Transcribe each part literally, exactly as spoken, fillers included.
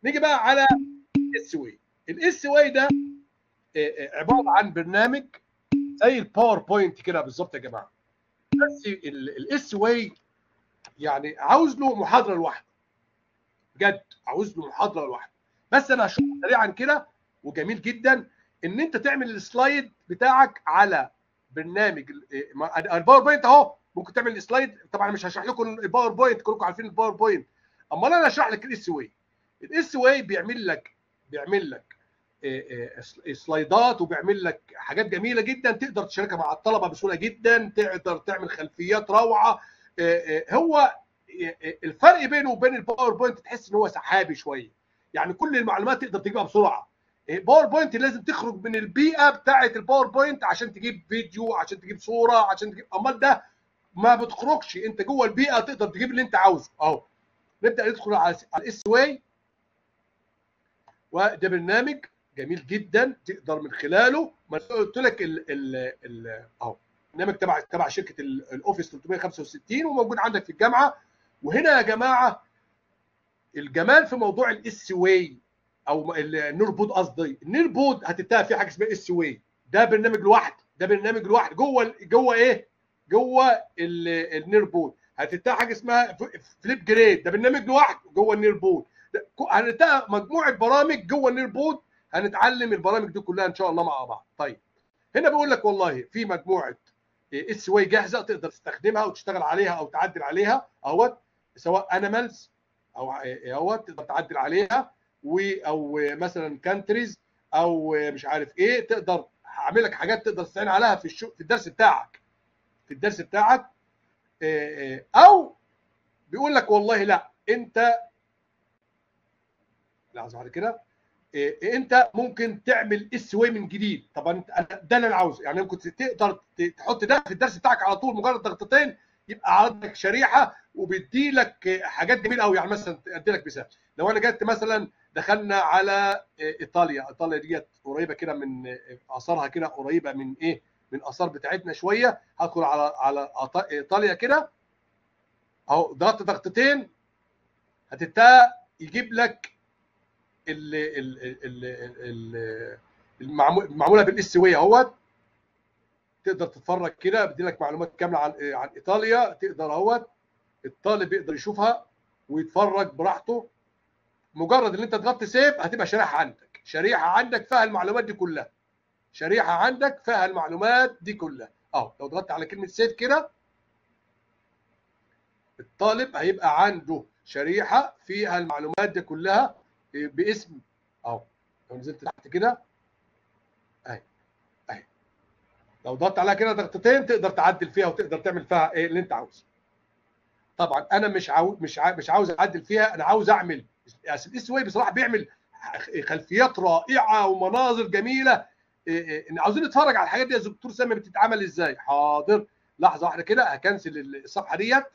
نيجي بقى على الاس واي. الاس واي ده عباره عن برنامج زي الباوربوينت كده بالظبط يا جماعه، بس الاس واي يعني عاوز له محاضره لوحده، بجد عاوز له محاضره لوحده. بس انا هشرح سريعا كده وجميل جدا ان انت تعمل السلايد بتاعك على برنامج الباوربوينت اهو. ممكن تعمل السلايد، طبعا مش هشرح لكم الباوربوينت، كلكم عارفين الباوربوينت، امال انا هشرح لك الاس واي. الاس واي بيعمل لك بيعمل لك سلايدات، وبيعمل لك حاجات جميله جدا تقدر تشاركها مع الطلبه بسهوله جدا، تقدر تعمل خلفيات روعه. هو الفرق بينه وبين الباوربوينت تحس ان هو سحابي شويه، يعني كل المعلومات تقدر تجيبها بسرعه. باوربوينت لازم تخرج من البيئه بتاعه الباوربوينت عشان تجيب فيديو، عشان تجيب صوره، عشان تجيب، امال ده ما بتخرجش، انت جوه البيئه تقدر تجيب اللي انت عاوزه اهو. نبدا ندخل على الاس واي، وده برنامج جميل جدا تقدر من خلاله، ما قلت لك ال ال ال اهو برنامج تبع تبع شركه الاوفيس ثلاثمية وخمسة وستين وموجود عندك في الجامعه. وهنا يا جماعه الجمال في موضوع الاس واي او النور بود، قصدي النور بود هتتلاقي في حاجه اسمها اس واي، ده برنامج لوحده، ده برنامج لوحده جوه جوه ايه؟ جوه النور بود هتتلاقي حاجه اسمها فليب جريد، ده برنامج لوحده جوه النور بود. هنتلاقي مجموعه برامج جوه النور بود، هنتعلم البرامج دي كلها ان شاء الله مع بعض. طيب هنا بيقول لك والله في مجموعه اس واي جاهزه تقدر تستخدمها وتشتغل عليها او تعدل عليها اهوت، سواء انيمالز او اهوت تقدر تعدل عليها، و او مثلا كانتريز او مش عارف ايه، تقدر هعمل لك حاجات تقدر تستعين عليها في الشو في الدرس بتاعك في الدرس بتاعك او بيقول لك والله لا انت لحظه بعد كده انت ممكن تعمل اس واي من جديد. طبعا ده اللي انا عاوزه، يعني ممكن تقدر تحط ده في الدرس بتاعك على طول، مجرد ضغطتين يبقى عندك شريحه وبيدي لك حاجات جميله قوي. يعني مثلا ادي لك مثال، لو انا جيت مثلا دخلنا على ايطاليا، ايطاليا ديت قريبه كده من اثارها، كده قريبه من ايه؟ من الاثار بتاعتنا شويه. هدخل على على ايطاليا كده اهو، ضغطت ضغطتين هتبتدي يجيب لك المعموله بالاس واي اهوت. تقدر تتفرج كده، بدي لك معلومات كامله عن عن ايطاليا، تقدر اهوت الطالب يقدر يشوفها ويتفرج براحته. مجرد ان انت تضغط سيف هتبقى شريحه عندك، شريحه عندك فيها المعلومات دي كلها، شريحه عندك فيها المعلومات دي كلها اهو. لو ضغطت على كلمه سيف كده الطالب هيبقى عنده شريحه فيها المعلومات دي كلها باسم اهو. لو نزلت تحت كده اهي اهي، لو ضغطت عليها كده ضغطتين تقدر تعدل فيها وتقدر تعمل فيها ايه اللي انت عاوزه. طبعا انا مش عاوز مش عاوز مش عاوز اعدل فيها، انا عاوز اعمل الاس واي بصراحه بيعمل خلفيات رائعه ومناظر جميله. عاوزين نتفرج على الحاجات دي يا دكتور سامي بتتعمل ازاي؟ حاضر، لحظه واحده كده هكنسل الصفحه ديت،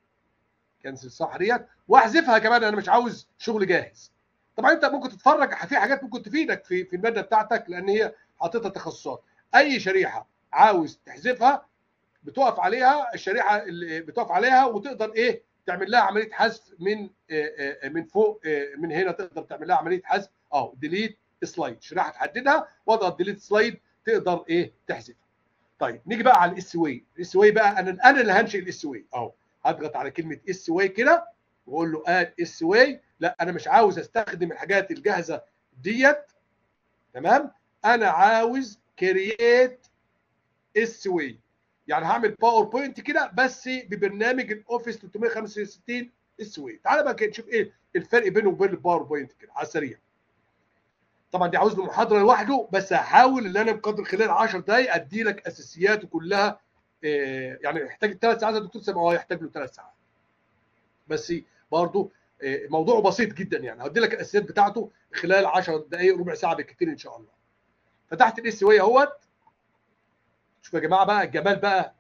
كنسل الصفحه ديت واحذفها كمان، انا مش عاوز شغل جاهز. طبعا انت ممكن تتفرج في حاجات ممكن تفيدك في في الماده بتاعتك، لان هي حاططها تخصصات. اي شريحه عاوز تحذفها بتقف عليها، الشريحه اللي بتقف عليها وتقدر ايه؟ تعمل لها عمليه حذف من من فوق، من هنا تقدر تعمل لها عمليه حذف اهو، ديليت سلايد، شريحه تحددها واضغط ديليت سلايد تقدر ايه؟ تحذفها. طيب نيجي بقى على الاس واي. الاس واي بقى انا انا اللي هنشئ الاس واي اهو. هضغط على كلمه اس واي كده واقول له اد اس واي. لا انا مش عاوز استخدم الحاجات الجاهزه ديت، تمام؟ انا عاوز كرييت اس واي، يعني هعمل باوربوينت كده بس ببرنامج الاوفيس ثلاثمية وخمسة وستين اس واي. تعالى بقى كده نشوف ايه الفرق بينه وبين الباوربوينت كده على السريع. طبعا دي عاوز له محاضره لوحده، بس هحاول ان انا بقدر خلال عشر دقائق ادي لك اساسياته كلها. إيه يعني يحتاج ثلاث ساعات يا دكتور سامي؟ اه يحتاج له ثلاث ساعات، بس برضه إيه موضوعه بسيط جدا، يعني هدي لك الاساسيات بتاعته خلال عشر دقائق ربع ساعه بالكثير ان شاء الله. فتحت الاس واي اهوت. شوفوا يا جماعه بقى الجمال بقى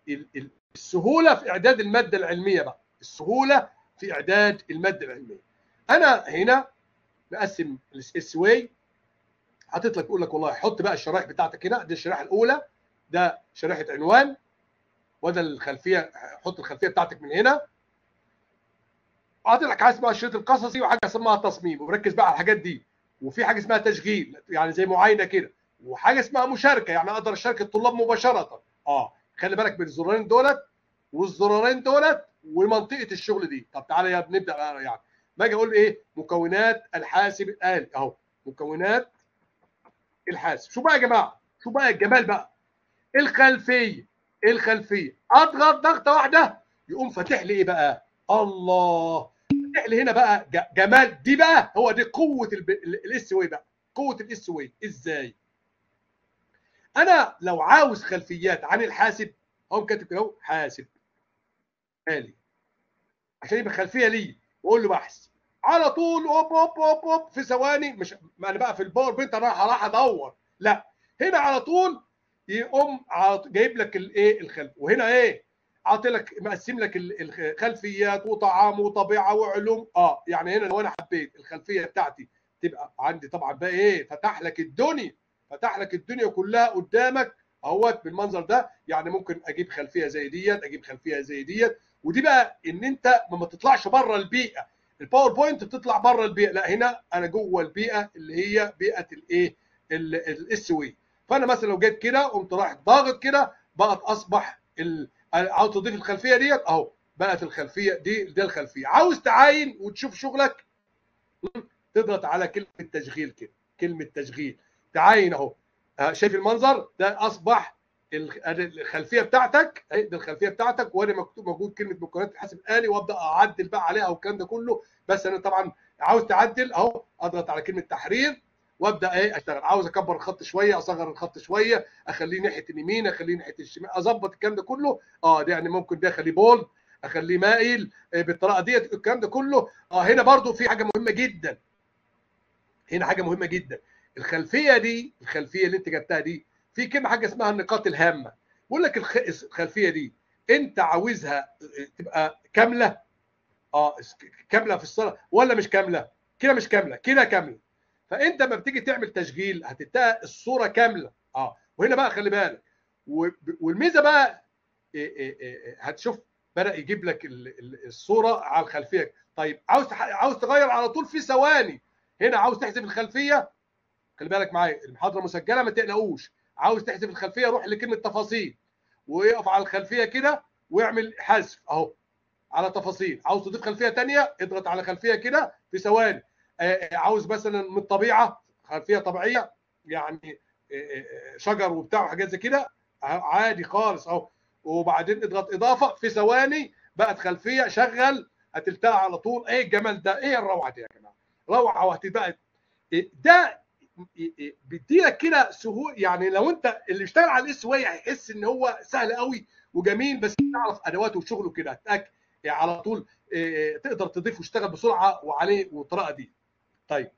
والسهوله في اعداد الماده العلميه بقى، السهوله في اعداد الماده العلميه. انا هنا مقسم الاس واي، حاطط لك يقول لك والله حط بقى الشرائح بتاعتك هنا. دي الشريحه الاولى، ده شريحه عنوان، وده الخلفيه، حط الخلفيه بتاعتك من هنا اعطي لك حاجه اسمها الشريط القصصي وحاجه اسمها تصميم، وركز بقى على الحاجات دي. وفي حاجه اسمها تشغيل يعني زي معاينه كده، وحاجه اسمها مشاركه يعني اقدر اشارك الطلاب مباشره. اه خلي بالك من الزرارين دولت والزرارين دولت ومنطقه الشغل دي. طب تعالى يا بنبدا بقى يعني باجي اقول ايه مكونات الحاسب الالي اهو. مكونات الحاسب، شو بقى يا جماعه؟ شو بقى الجمال بقى؟ الخلفيه. الخلفيه اضغط ضغطه واحده يقوم فاتح لي ايه بقى؟ الله، فاتح لي هنا بقى جمال. دي بقى هو دي قوه الاس واي بقى. قوه الاس واي ازاي؟ انا لو عاوز خلفيات عن الحاسب اقوم كاتب كده اهو حاسب آلي عشان يبقى خلفيه ليه، واقول له بحث على طول اوب اوب اوب اوب في ثواني. مش ما انا بقى في الباور بوينت انا راح ادور، لا هنا على طول يقوم جايب لك الايه الخلف. وهنا ايه عاطي لك مقسم لك الخلفيات وطعام وطبيعه وعلوم. اه يعني هنا لو انا حبيت الخلفيه بتاعتي تبقى عندي طبعا بقى ايه فتح لك الدنيا، فتح لك الدنيا كلها قدامك اهوت بالمنظر ده. يعني ممكن اجيب خلفيه زي ديت، اجيب خلفيه زي ديت. ودي بقى ان انت ما تطلعش بره البيئه. الباوربوينت بتطلع بره البيئه، لا هنا انا جوه البيئه اللي هي بيئه الايه الاس واي. فانا مثلا لو جيت كده قمت رايح ضاغط كده بقت اصبح ال... عاوز تضيف الخلفيه ديت اهو بقت الخلفيه دي ده الخلفيه. عاوز تعاين وتشوف شغلك تضغط على كلمه تشغيل كده، كلمه تشغيل تعاين اهو. شايف المنظر ده اصبح الخلفيه بتاعتك اهي. دي الخلفيه بتاعتك وانا مكتوب موجود كلمه مكونات الحاسب الالي وابدا اعدل بقى عليها والكلام ده كله. بس انا طبعا عاوز تعدل اهو اضغط على كلمه تحرير وابدا ايه اشتغل. عاوز اكبر الخط شويه اصغر الخط شويه اخليه ناحيه اليمين اخليه ناحيه الشمال اظبط الكلام ده كله. اه ده يعني ممكن ده اخليه بولد اخليه مائل بالطريقه ديت الكلام ده كله. اه هنا برضو في حاجه مهمه جدا. هنا حاجه مهمه جدا. الخلفيه دي الخلفيه اللي انت جبتها دي في كلمه حاجه اسمها النقاط الهامه. بقول لك الخلفيه دي انت عاوزها تبقى كامله اه كامله في الصلاه ولا مش كامله؟ كده مش كامله كده كامله. فانت لما بتيجي تعمل تشغيل هتلاقي الصوره كامله اه. وهنا بقى خلي بالك والميزه بقى إيه إيه إيه هتشوف بدا يجيب لك الصوره على الخلفيه. طيب عاوز عاوز تغير على طول في ثواني. هنا عاوز تحذف الخلفيه خلي بالك معايا المحاضره مسجله ما تقلقوش. عاوز تحذف الخلفيه روح لكلمه تفاصيل ويقف على الخلفيه كده ويعمل حذف اهو على تفاصيل. عاوز تضيف خلفيه ثانيه اضغط على خلفيه كده في ثواني. عاوز مثلا من الطبيعه خلفيه طبيعيه يعني شجر وبتاع وحاجات زي كده عادي خالص اهو. وبعدين اضغط اضافه في ثواني بقت خلفيه شغل هتلتقى على طول. ايه الجمال ده؟ ايه الروعه دي يا جماعه؟ روعه. وهتبقى ده بيدي لك كده سهوله. يعني لو انت اللي اشتغل على الاس واي هيحس ان هو سهل قوي وجميل بس تعرف ادواته وشغله كده هتاك يعني على طول تقدر تضيف وتشتغل بسرعه وعليه والطريقه دي. طيب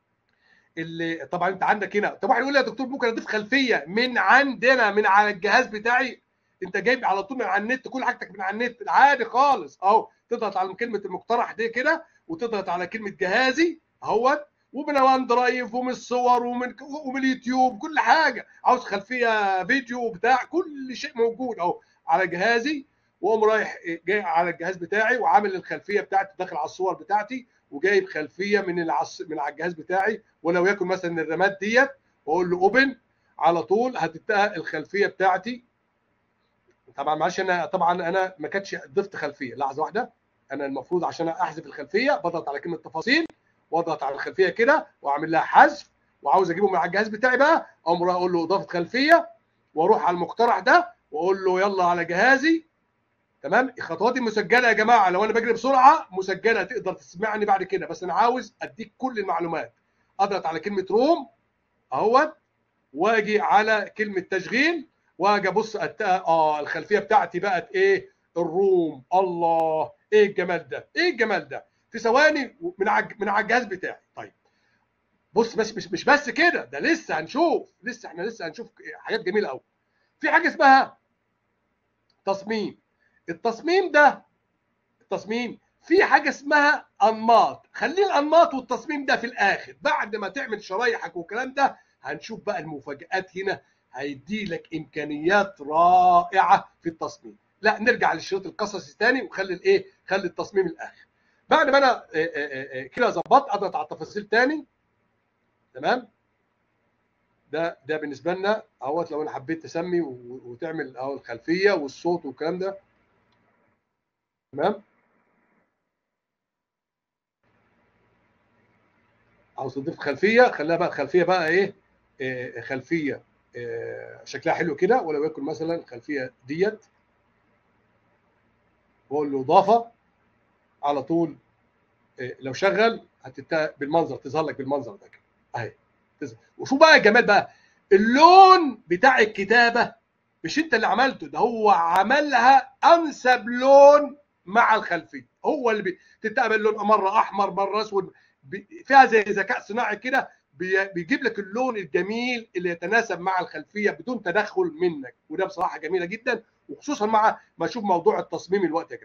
اللي طبعا انت عندك هنا طب واحد يقول لي يا دكتور ممكن اضيف خلفيه من عندنا من على الجهاز بتاعي؟ انت جايب على طول من على النت كل حاجتك من على النت عادي خالص اهو. تضغط على كلمه المقترح دي كده وتضغط على كلمه جهازي اهوت ومن وان درايف ومن الصور ومن ومن اليوتيوب كل حاجه. عاوز خلفيه فيديو بتاع كل شيء موجود اهو على جهازي. واقوم رايح جاي على الجهاز بتاعي وعامل الخلفيه بتاعتي داخل على الصور بتاعتي وجايب خلفيه من العص... من على الجهاز بتاعي ولو يكن مثلا الرامات ديت واقول له اوبن على طول هتلتقى الخلفيه بتاعتي. طبعا معلش انا طبعا انا ما كانتش ضفت خلفيه. لحظه واحده انا المفروض عشان احذف الخلفيه بضغط على كلمه تفاصيل واضغط على الخلفيه كده واعمل لها حذف. وعاوز اجيبه من على الجهاز بتاعي بقى اقوم اقول له اضافه خلفيه واروح على المقترح ده واقول له يلا على جهازي. تمام. الخطوات دي مسجله يا جماعه لو انا بجري بسرعه مسجله تقدر تسمعني بعد كده. بس انا عاوز اديك كل المعلومات. اضغط على كلمه روم اهوت واجي على كلمه تشغيل واجي ابص اه الخلفيه بتاعتي بقت ايه الروم. الله ايه الجمال ده؟ ايه الجمال ده؟ في ثواني من على من على الجهاز بتاعي. طيب بص بس مش مش بس كده ده لسه هنشوف لسه احنا لسه هنشوف حاجات جميله قوي. في حاجه اسمها تصميم. التصميم ده التصميم في حاجه اسمها انماط. خليه الانماط والتصميم ده في الاخر بعد ما تعمل شرايحك والكلام ده. هنشوف بقى المفاجآت هنا هيدي لك امكانيات رائعه في التصميم. لا نرجع للشريط القصصي تاني وخلي الايه خلي التصميم الاخر. بعد ما انا كده ظبطت اضغط على التفاصيل تاني. تمام. ده ده بالنسبه لنا اهوت لو انا حبيت تسمي وتعمل اهو الخلفيه والصوت والكلام ده. تمام. عاوز تضيف خلفيه، خليها بقى الخلفيه بقى ايه، إيه خلفيه إيه شكلها حلو كده، ولو يكن مثلا الخلفيه ديت، واقول له اضافه على طول. إيه لو شغل هتبقى بالمنظر، تظهر لك بالمنظر ده كده اهي. وشوف بقى الجمال بقى، اللون بتاع الكتابه مش انت اللي عملته، ده هو عملها انسب لون مع الخلفيه، هو اللي بتتقبل لون مره احمر مره اسود، فيها زي ذكاء صناعي كده، بيجيب لك اللون الجميل اللي يتناسب مع الخلفيه بدون تدخل منك، وده بصراحه جميله جدا، وخصوصا مع ما اشوف موضوع التصميم الوقت يا جماعه.